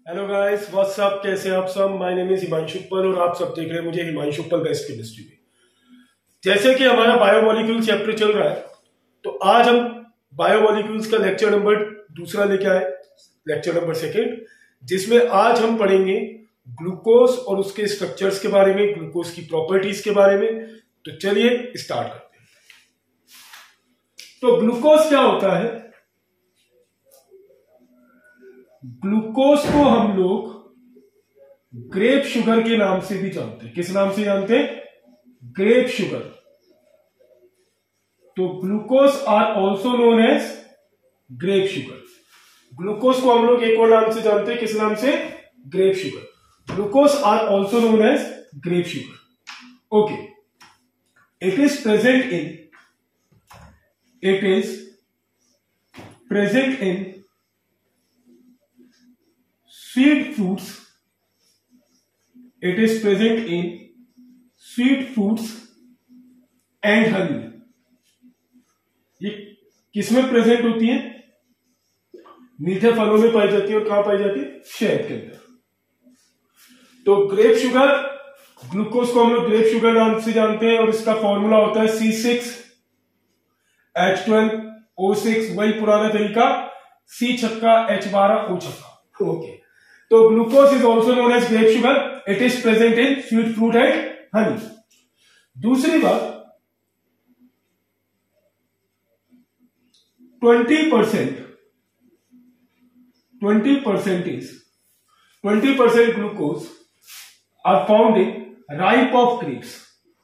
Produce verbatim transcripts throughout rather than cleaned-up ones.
Hello guys, what's up, कैसे आप सब। माय नेम इज हिमांशु पल और आप सब देख रहे हैं मुझे हिमांशु पल बेस्ट केमिस्ट्री में। जैसे कि हमारा बायोमोलिक्यूल चैप्टर चल रहा है, तो आज हम बायोमोलिक्यूल्स का लेक्चर नंबर दूसरा लेके आए, लेक्चर नंबर सेकेंड, जिसमें आज हम पढ़ेंगे ग्लूकोज और उसके स्ट्रक्चर्स के बारे में, ग्लूकोज की प्रॉपर्टीज के बारे में। तो चलिए स्टार्ट करते हैं। तो ग्लूकोज क्या होता है? ग्लूकोज को हम लोग ग्रेप शुगर के नाम से भी जानते हैं। किस नाम से जानते हैं? Grape sugar. तो glucose are also known as grape sugar. Glucose को हम लोग एक और नाम से जानते हैं। किस नाम से? Grape sugar. Glucose are also known as grape sugar. Okay, it is present in it is present in sweet fruits. It is present in sweet fruits and honey. ये किसमें प्रेजेंट होती है? मीठे फलों में पाई जाती है। और कहां पाई जाती है? शहद के अंदर। तो ग्रेप शुगर, ग्लूकोज को हम लोग ग्रेप शुगर नाम से जानते हैं और इसका फॉर्मूला होता है C six H twelve O six. वही पुराना तरीका, सी छक्का एच बारह ओ छक्का। ओके, तो glucose is also known as grape sugar. It is present in sweet fruit and honey. दूसरी बात, twenty percent twenty percent is twenty percent glucose are found in ripe of grapes.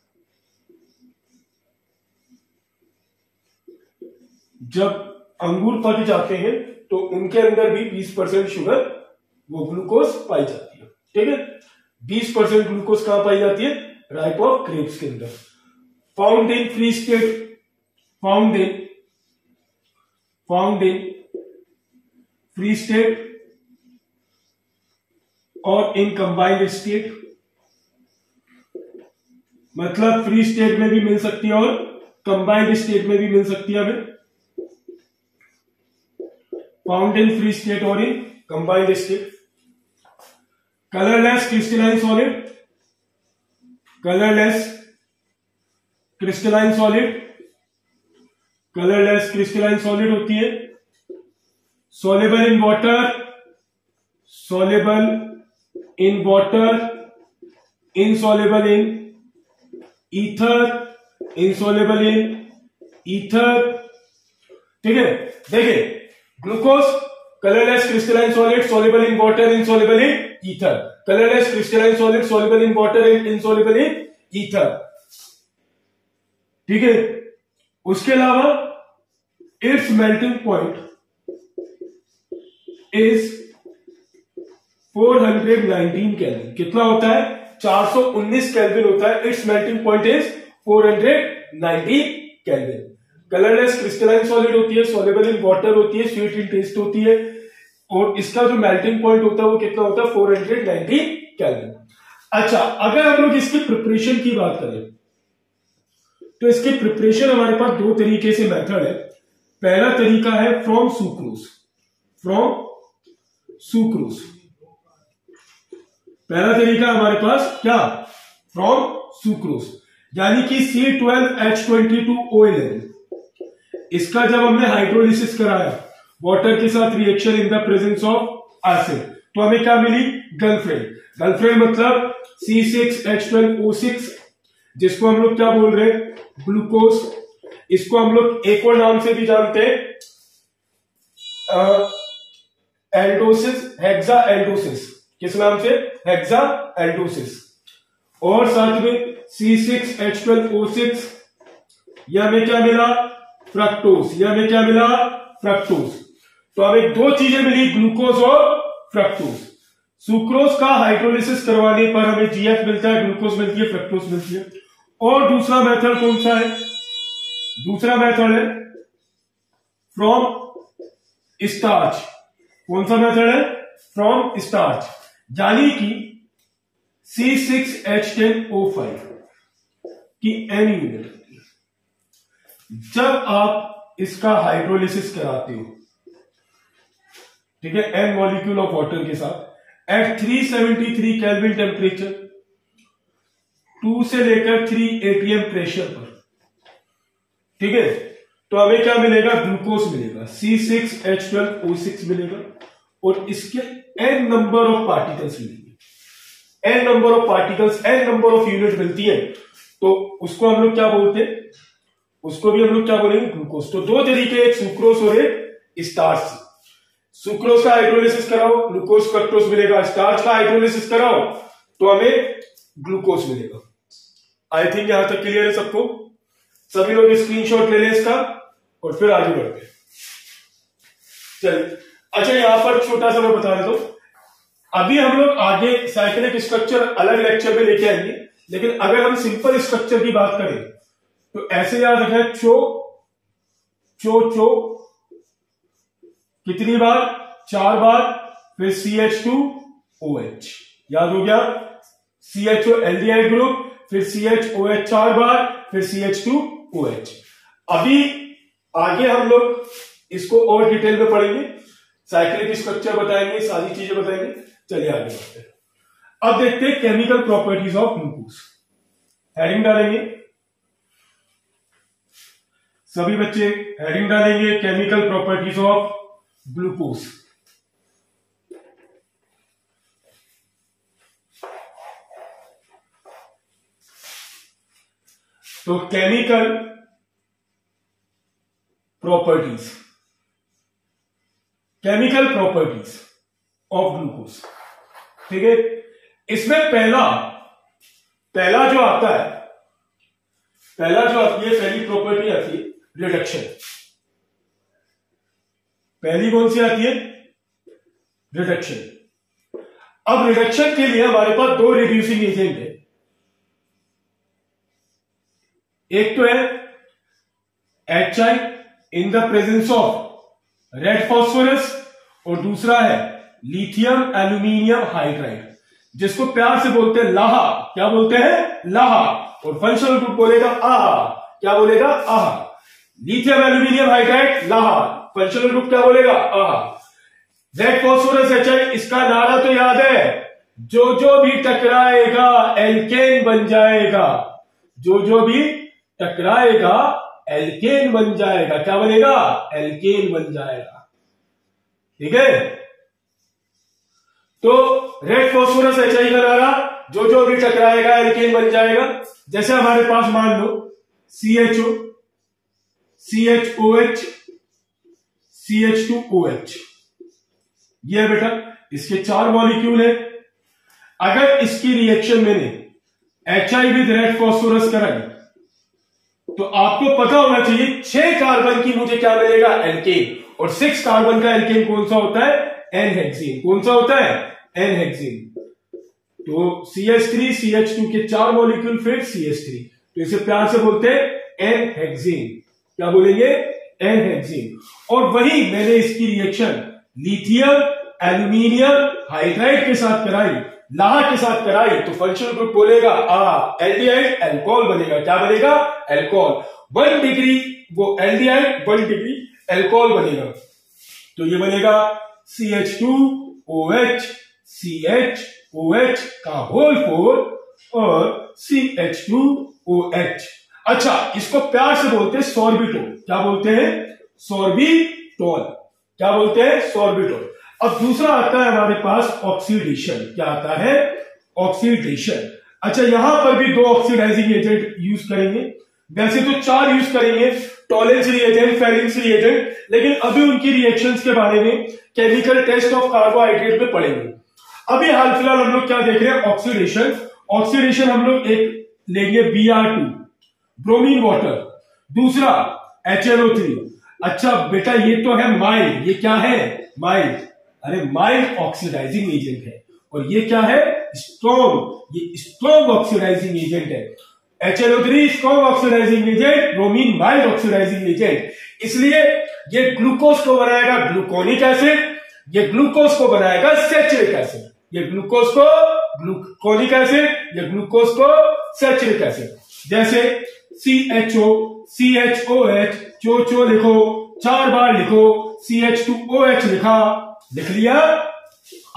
जब अंगूर पक जाते हैं तो उनके अंदर भी बीस परसेंट शुगर, वो ग्लूकोज पाई जाती है। ठीक है, बीस परसेंट ग्लूकोज कहां पाई जाती है? राइप ऑफ ग्रेप्स के अंदर। Found in free state, found in found in free state और इन कंबाइंड स्टेट। मतलब फ्री स्टेट में भी मिल सकती है और कंबाइंड स्टेट में भी मिल सकती है हमें। फाउंड इन फ्री स्टेट और in combined state. Colourless crystalline solid, colourless crystalline solid, colourless crystalline solid होती है। Soluble in water, soluble in water, insoluble in ether, insoluble in ether. ठीक है, देखिए glucose colourless crystalline solid, soluble in water, insoluble in ether. Colourless crystalline solid, soluble in water, insoluble in ether. ठीक है, उसके अलावा its melting point is four hundred nineteen kelvin. कितना होता है? चार सौ उन्नीस केल्विन होता है। Its melting point is four hundred nineteen kelvin. Colourless crystalline solid होती है, सॉल्युबल इन वाटर होती है, स्वीट इन टेस्ट होती है, और इसका जो मेल्टिंग पॉइंट होता है वो कितना होता है? Four hundred ninety kelvin. अच्छा, अगर हम लोग इसकी प्रिपरेशन की बात करें तो इसकी प्रिपरेशन हमारे पास दो तरीके से मेथड है। पहला तरीका है फ्रॉम सुक्रोज, फ्रॉम सुक्रोज। पहला तरीका हमारे पास क्या? फ्रॉम सुक्रोज, यानी कि C twelve H twenty two O eleven. इसका जब हमने हाइड्रोलिसिस कराया वाटर के साथ, reaction in the presence of acid, तो हमें क्या मिली? गलफ्रेंड। गलफ्रेंड मतलब C six H twelve O six, जिसको हम लोग क्या बोल रहे हैं? ग्लूकोज। इसको हम लोग एक और नाम से भी जानते हैं, एल्डोसिस, हेक्सा एल्डोसिस। किस नाम से? Hexa aldoses. और साथ में C six H twelve O six, यह हमें क्या मिला? फ्रक्टोज। यह हमें क्या मिला? फ्रक्टोज। तो हमें दो चीजें मिली, ग्लूकोज और फ्रक्टोज। सुक्रोज का हाइड्रोलिसिस करवाने पर हमें जीएफ मिलता है, ग्लूकोज मिलती है, फ्रक्टोज मिलती है। और दूसरा मेथड कौन सा है? दूसरा मेथड है फ्रॉम स्टार्च। कौन सा मेथड है? फ्रॉम स्टार्च, यानी कि C six H ten O five की एन यूनिट होती है। जब आप इसका हाइड्रोलिसिस कराते हो, ठीक है, एन मॉलिक्यूल ऑफ वाटर के साथ, at three seventy three kelvin temperature, two से लेकर थ्री एटीएम प्रेशर पर, ठीक है। तो हमें क्या मिलेगा, ग्लूकोज मिलेगा, C six H twelve O six मिलेगा, और इसके एन नंबर ऑफ पार्टिकल्स मिलेंगे, n number of particles, n number of unit मिलती है, तो उसको हम लोग क्या बोलते हैं, उसको भी हम लोग क्या बोलेंगे, ग्लूकोज। तो दो तरीके, एक सुक्रोज और एक स्टार्च। सुक्रोज का हाइड्रोलिसिस कराओ, ग्लूकोज फ्रक्टोज मिलेगा, स्टार्च का हाइड्रोलिसिस कराओ तो हमें ग्लूकोज मिलेगा। आई थिंक यहां तक क्लियर है सबको, सभी लोग स्क्रीनशॉट ले लें इसका और फिर आगे बढ़ते हैं। चलिए, अच्छा यहां पर छोटा सा मैं बता देता हूं, अभी हम लोग आगे साइक्लिक स्ट्रक्चर अलग लेक्चर में लेके आएंगे, लेकिन अगर हम सिंपल स्ट्रक्चर की बात करें तो ऐसे याद रखें, चो चो चो कितनी बार, चार बार, फिर C H two O H, याद हो गया, C H O aldehyde group, फिर सी एच ओ एच चार बार, फिर C H two O H. अभी आगे हम लोग इसको और डिटेल में पढ़ेंगे, साइक्लिक स्ट्रक्चर बताएंगे, सारी चीजें बताएंगे। चलिए आगे बढ़ते हैं। अब देखते हैं chemical properties of glucose. Heading डालेंगे, सभी बच्चे हेडिंग डालेंगे, केमिकल प्रॉपर्टीज ऑफ ग्लूकोज। तो chemical properties, chemical properties of glucose, ठीक है। इसमें पहला पहला जो आता है, पहला जो आती है, पहली प्रॉपर्टी आती है रिडक्शन। पहली कौन सी आती है, रिडक्शन। अब रिडक्शन के लिए हमारे पास दो रिड्यूसिंग एजेंट है, एक तो है H I in the presence of red phosphorus, और दूसरा है लिथियम एल्यूमिनियम हाइड्राइड, जिसको प्यार से बोलते हैं लाहा। क्या बोलते हैं, लाहा। और फंक्शनल ग्रुप बोलेगा आहा। क्या बोलेगा, आहा। लिथियम एल्यूमिनियम हाइड्राइड लाहा, फंक्शनल ग्रुप क्या बोलेगा, आहा। रेड फॉस्फोरस एच आई, इसका नारा तो याद है, जो जो भी टकराएगा एल्केन बन जाएगा, जो जो भी टकराएगा एल्केन बन जाएगा। क्या बनेगा, एल्केन बन जाएगा, ठीक है। तो रेड फॉस्फोरस एच आई का नारा, जो जो भी टकराएगा एल्केन बन जाएगा। जैसे हमारे पास मान लो C H O, C H O H, C H two O H, ये है बेटा, इसके चार मॉलिक्यूल है। अगर इसकी रिएक्शन मैंने H I with red phosphorus कराई तो आपको पता होना चाहिए छह कार्बन की मुझे क्या मिलेगा, एल्केन। और सिक्स कार्बन का एल्केन कौन सा होता है, एन हेक्सेन। कौन सा होता है, एन हेक्सेन। तो C H three, C H two के चार मॉलिक्यूल, फिर सी एच थ्री, तो इसे प्यार से बोलते हैं एन हेक्सेन। क्या बोलेंगे, एन हेक्सेन। और वही मैंने इसकी रिएक्शन लिथियम एल्यूमिनियम हाइड्राइड के साथ कराई, लाहा के साथ कराई, तो फंक्शनल ग्रुप बोलेगा आ, एल्डिहाइड एल्कोहल बनेगा। क्या बनेगा, एल्कोहल। वन डिग्री वो एल्डिहाइड, वन डिग्री एल्कोहल बनेगा। तो ये बनेगा C H two O H, C H O H का होल फोर, और C H two O H. अच्छा, इसको प्यार से बोलते हैं सॉर्बिटोल। क्या बोलते हैं, सॉर्बिटोल। क्या बोलते हैं, सॉर्बिटोल। अब दूसरा आता है हमारे पास ऑक्सीडेशन। क्या आता है, ऑक्सीडेशन। अच्छा, यहां पर भी दो ऑक्सीडाइजिंग एजेंट यूज करेंगे, वैसे तो चार यूज करेंगे, टॉलेंस रिएजेंट, फेरिंग्स रिएजेंट, लेकिन अभी उनकी रिएक्शंस के बारे में केमिकल टेस्ट ऑफ कार्बोहाइड्रेट में पढ़ेंगे। अभी हाल फिलहाल हम लोग क्या देख रहे हैं, ऑक्सीडेशन। ऑक्सीडेशन हम लोग एक लेंगे B R two, bromine water, दूसरा एच एन ओ थ्री। अच्छा बेटा, ये तो है माइल्ड, ये क्या है, माइल्ड। अरे माइल्ड ऑक्सीडाइजिंग एजेंट है, और ये क्या है, स्ट्रॉन्ग। ये स्ट्रॉन्ग ऑक्सीडाइजिंग एजेंट है। H N O three strong oxidizing agent, bromine mild oxidizing agent. इसलिए ये ग्लूकोज को बनाएगा ग्लूकोनिक एसिड, ये ग्लूकोज को बनाएगा सैचुरिक एसिड। ये ग्लूकोज को ग्लूकोनिक एसिड, ये ग्लूकोज को सैचुरिक एसिड। जैसे C H O, C H O H, चो चो लिखो, चार बार लिखो, C H two O H लिखा, लिख लिया।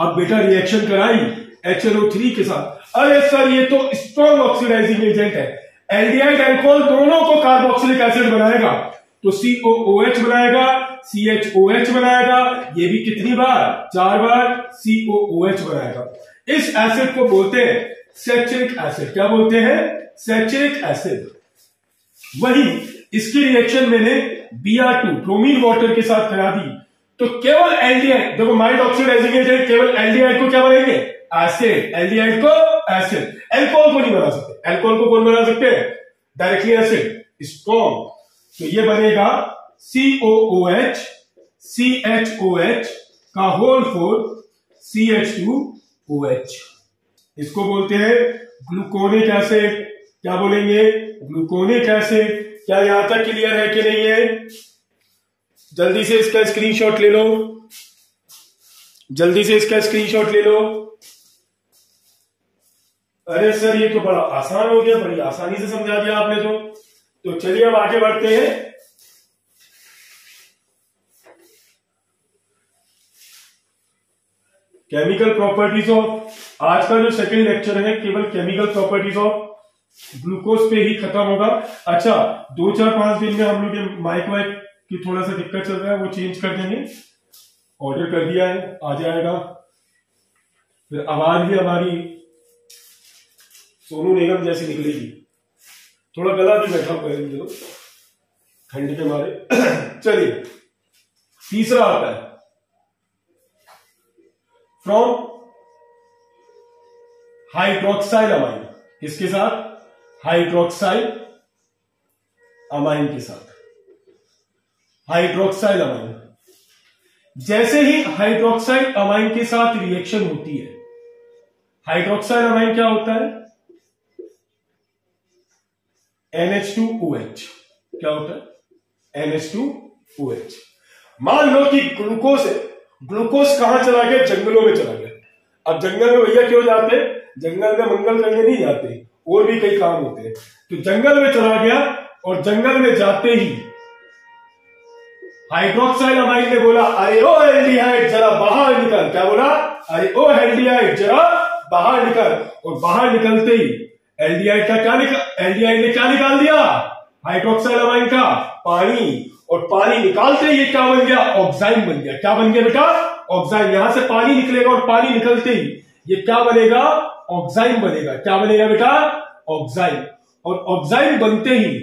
अब बेटा रिएक्शन कराई एच एन ओ थ्री के साथ। अरे सर ये तो स्ट्रॉन्ग ऑक्सीडाइजिंग एजेंट है, एल्डिहाइड अल्कोहल दोनों को कार्बोक्सिलिक एसिड बनाएगा, तो सी ओ ओ एच बनाएगा, सी एच ओ एच बनाएगा, ये भी कितनी बार, चार बार, सी ओ ओ एच बनाएगा। इस एसिड को बोलते हैं सैचुरिक एसिड। क्या बोलते हैं, सैचुरिक एसिड। वही इसकी रिएक्शन मैंने B R two bromine water के साथ करा दी, तो केवल एल्डिहाइड, देखो माइल्ड ऑक्सीडाइजिंग एजेंट केवल एल्डिहाइड को क्या बनाएंगे, एसिड, एल्डिहाइड को एसिड, अल्कोहल को नहीं बना सकते। अल्कोहल को कौन बना सकते हैं, डायरेक्टली एसिड, स्ट्रॉन्ग, तो ये बनेगा C O O H, C H O H का whole four C H two O H. इसको बोलते हैं ग्लूकोनिक एसिड। क्या बोलेंगे, ग्लूकोनिक एसिड। क्या यहां तक क्लियर है कि नहीं है, जल्दी से इसका स्क्रीनशॉट ले लो, जल्दी से इसका स्क्रीनशॉट ले लो। अरे सर ये तो बड़ा आसान हो गया, बड़ी आसानी से समझा दिया आपने तो तो चलिए अब आगे बढ़ते हैं। केमिकल प्रॉपर्टीज ऑफ, आज का जो सेकंड लेक्चर है केवल केमिकल प्रॉपर्टीज ऑफ ग्लूकोज पे ही खत्म होगा। अच्छा, दो चार पांच दिन में हम लोग ये माइक वाइक की थोड़ा सा दिक्कत चल रहा है, वो चेंज कर देंगे, ऑर्डर कर दिया है, आ जाएगा। फिर आवाज भी हमारी सोनू निगम जैसी निकलेगी। थोड़ा गला भी बैठा हुआ है ठंड के मारे। चलिए तीसरा आता है फ्रॉम हाइड्रोक्साइल अमाइन। किसके साथ, हाइड्रोक्साइल अमाइन के साथ, हाइड्रोक्साइल अमाइन। जैसे ही हाइड्रोक्साइल अमाइन के साथ रिएक्शन होती है, हाइड्रोक्साइल अमाइन क्या होता है, N H two O H. क्या होता है, N H two O H. मान लो कि ग्लूकोज है, ग्लूकोज कहां चला गया, जंगलों में चला गया। अब जंगल में भैया क्यों जाते हैं, जंगल में मंगल करने नहीं जाते, और भी कई काम होते हैं। तो जंगल में चला गया और जंगल में जाते ही हाइड्रोक्साइल अमाइन ने बोला, अरे ओ एल्डिहाइड जरा बाहर निकल। क्या बोला, अरे ओ एल्डिहाइड जरा बाहर निकल। और बाहर निकलते ही एल्डिहाइड का क्या निकल, एल्डिहाइड ने क्या निकाल दिया, हाइड्रोक्साइल अमाइन का पानी। और पानी निकालते ही ये क्या बन गया, ऑक्साइन बन गया। क्या बन गया बेटा, ऑक्साइन। यहां से पानी निकलेगा और पानी निकलते ही ये क्या बनेगा, ऑक्साइन बनेगा। क्या बनेगा बेटा, ऑक्साइन। और ऑक्साइन बनते ही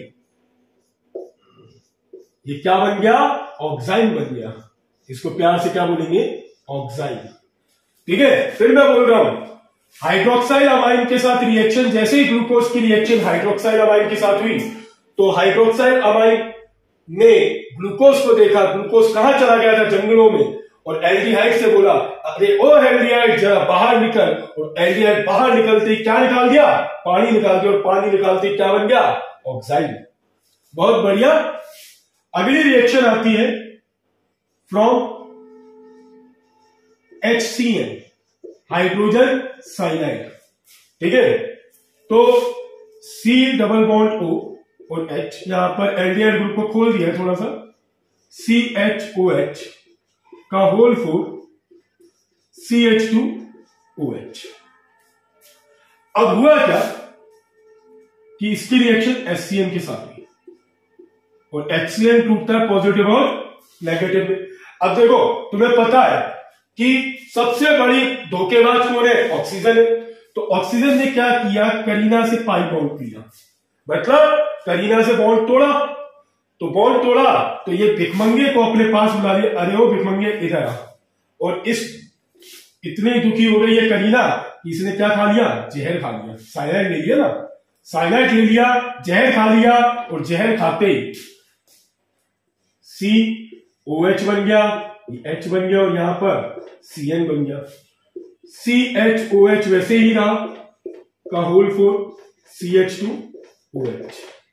ये क्या बन गया, ऑक्साइन बन गया। इसको प्यार से क्या बोलेंगे, ऑक्साइन। ठीक है, फिर मैं बोल रहा हूं हाइड्रोक्साइल अमाइन के साथ रिएक्शन, जैसे ही ग्लूकोज की रिएक्शन हाइड्रोक्साइल अमाइन के साथ हुई, तो हाइड्रोक्साइल अमाइन ने ग्लूकोज को देखा, ग्लूकोज कहां चला गया था, जंगलों में, और एल्डिहाइड से बोला, अरे ओ एल्डिहाइड जरा बाहर निकल। और एल्डिहाइड बाहर निकलते ही क्या निकाल दिया, पानी निकाल दिया। और पानी निकालते ही क्या बन गया, ऑक्साइड। बहुत बढ़िया। अगली रिएक्शन आती है from H C N, hydrogen cyanide. ठीक है, तो सी डबल बॉन्ड ओ और एच, यहां पर एल्डिहाइड ग्रुप को खोल दिया थोड़ा सा, सी एच ओ एच का whole four C H two O H. अब हुआ क्या कि इसकी रिएक्शन एच सी एन के साथ हुई और एच सी एन टूटता है पॉजिटिव और नेगेटिव में। अब देखो, तुम्हें पता है कि सबसे बड़ी धोखेबाज कौन है, ऑक्सीजन है। तो ऑक्सीजन ने क्या किया, करीना से पाई बॉन्ड किया, मतलब करीना से बॉन्ड तोड़ा। तो बॉन्ड तोड़ा तो ये भिखमंगे को अपने पास बुला लिया, अरे वो भिखमंगे इधर आ। और इस इतनी दुखी हो गई ये करीना, इसने क्या खा लिया, जहर खा लिया। साइनाइड ले लिया ना, साइनाइड ले लिया, जहर खा लिया। और जहर खाते ही सी ओ एच बन गया, एच बन गया, और यहां पर सी एन बन गया। सी एच ओ एच वैसे ही रहा का whole four C H two O H.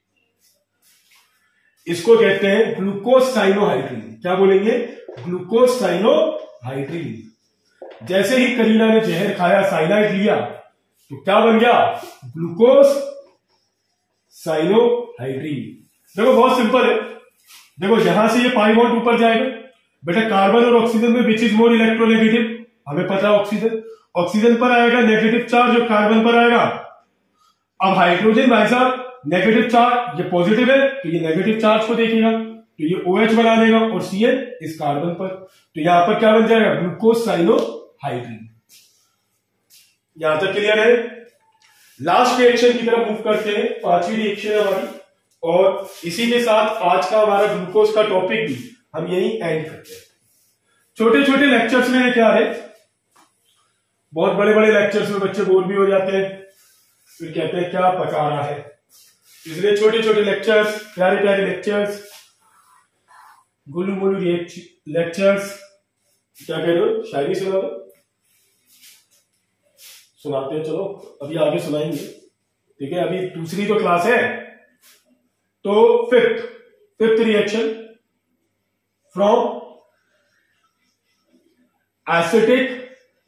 इसको कहते हैं ग्लूकोज साइनोहाइड्रिन। क्या बोलेंगे, ग्लूकोज साइनोहाइड्रिन। जैसे ही करीना ने जहर खाया, साइनाइड लिया, तो क्या बन गया, ग्लूकोज साइनोहाइड्रिन। देखो बहुत सिंपल है। देखो यहां से ये पाई बॉन्ड ऊपर जाएगा बेटा, कार्बन और ऑक्सीजन में विच इज मोर इलेक्ट्रोनेगेटिव, हमें पता है ऑक्सीजन, ऑक्सीजन पर आएगा नेगेटिव चार्ज और कार्बन पर आएगा। अब हाइड्रोजन भाई साहब नेगेटिव चार्ज, ये पॉजिटिव है तो ये नेगेटिव चार्ज को देखेगा, तो ये OH बना देगा और Cl इस कार्बन पर, तो यहां पर क्या बन जाएगा, ग्लूकोज साइनोहाइड्रिन। यहां तक क्लियर है। लास्ट रिएक्शन की तरफ मूव करते हैं, पांचवी रिएक्शन है हमारी, और इसी के साथ आज का हमारा ग्लूकोज का टॉपिक भी हम यही एंड करते हैं। छोटे छोटे लेक्चर्स में क्या है, बहुत बड़े बड़े लेक्चर्स में बच्चे बोर भी हो जाते हैं, फिर कहते हैं क्या पका रहा है, इसलिए छोटे छोटे लेक्चर्स, प्यारे प्यारे लेक्चर्स, गुलू मुलू लेक्चर्स, क्या कह रहे हो, शायरी सुना दो, सुनाते हैं, चलो अभी आगे सुनाएंगे, ठीक है। अभी दूसरी तो क्लास है, तो fifth fifth reaction from acetic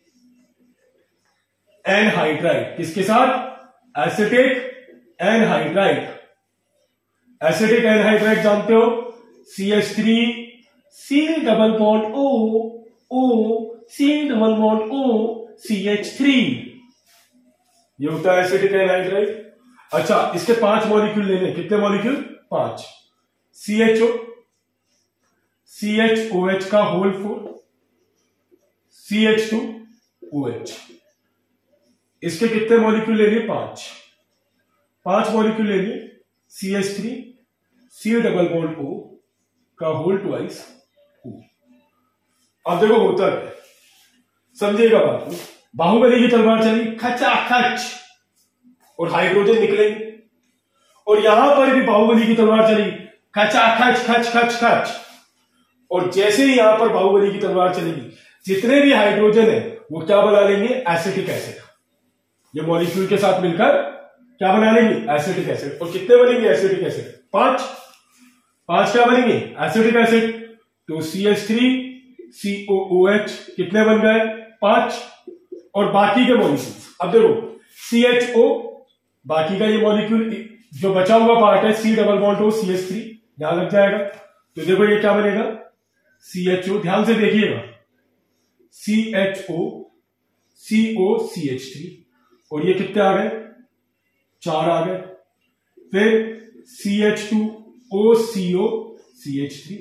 anhydride, किसके साथ, एसिटिक एनहाइड्राइड। एसिटिक एनहाइड्राइड जानते हो, C H three C double bond O O C double bond O C H three, ये होता है एसिटिक एनहाइड्राइड। अच्छा, इसके पांच मॉलिक्यूल लेने, कितने मॉलिक्यूल, पांच, C H O, C H O H का whole four, C H two O H, इसके कितने मॉलिक्यूल ले लिए, पांच, पांच मॉलिक्यूल ले लिए, C H three C double bond O का होल ट्वाइस ओ। अब देखो होता है, समझिएगा बात को, बाहुबली की तलवार चली खचा खच और हाइड्रोजन निकलेंगे, और यहां पर भी बाहुबली की तलवार चली खचा खच खच खच खच, और जैसे ही यहां पर बाहुबली की तलवार चलेगी, जितने भी हाइड्रोजन है वो क्या बना लेंगे, एसिटिक एसिड, ये मॉलिक्यूल के साथ मिलकर क्या बना लेंगे, एसिटिक एसिड। और कितने बनेंगे एसिटिक एसिड, पांच, पांच क्या बनेंगे, एसिटिक एसिड, तो C H three C O O H कितने बन गए, पांच, और बाकी के मॉलिक्यूल्स, अब देखो सी एच ओ, बाकी का ये मॉलिक्यूल जो बचा हुआ पार्ट है, C double bond O C H three यहां लग जाएगा, तो देखो ये क्या बनेगा, सी एच ओ, ध्यान से देखिएगा, C H O C O C H three, और ये कितने आ गए, चार आ गए, फिर C H two O C O C H three,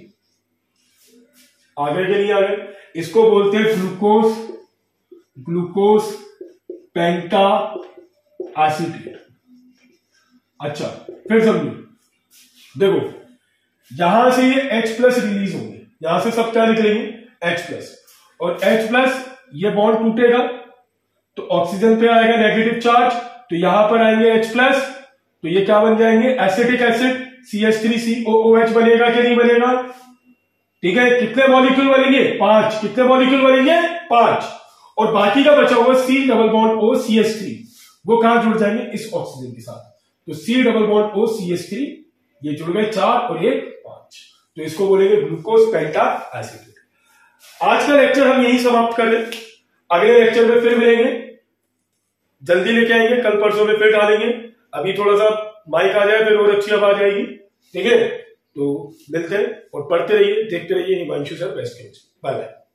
आ गए कि नहीं आ गए, इसको बोलते हैं ग्लूकोज, ग्लूकोज पेंटा एसिटेट। अच्छा, फिर समझो, देखो यहां से ये H प्लस रिलीज होंगे, यहां से सब क्या निकलेंगे, H प्लस, और H प्लस ये बॉन्ड टूटेगा तो ऑक्सीजन पे आएगा नेगेटिव चार्ज, तो यहां पर आएंगे H प्लस, तो ये क्या बन जाएंगे, acetic acid, C H three C O O H बनेगा कि नहीं बनेगा, ठीक है। कितने मॉलिक्यूल बनेंगे, पांच, कितने मॉलिक्यूल बनेंगे, पांच, और बाकी का बचा हुआ C double bond O C H three, वो कहां जुड़ जाएंगे, इस ऑक्सीजन के साथ, तो C double bond O C H three ये जुड़ गए चार और ये पांच, तो इसको बोलेंगे ग्लूकोज पेंटा एसिटेट। आज का लेक्चर हम यही समाप्त कर रहे, अगले लेक्चर में फिर मिलेंगे, जल्दी लेके आएंगे, कल परसों में फिर डालेंगे, अभी थोड़ा सा माइक आ जाए फिर और अच्छी आवाज आएगी, ठीक है। तो मिलते हैं और पढ़ते रहिए, देखते रहिए Himanshu sir best. Bye bye.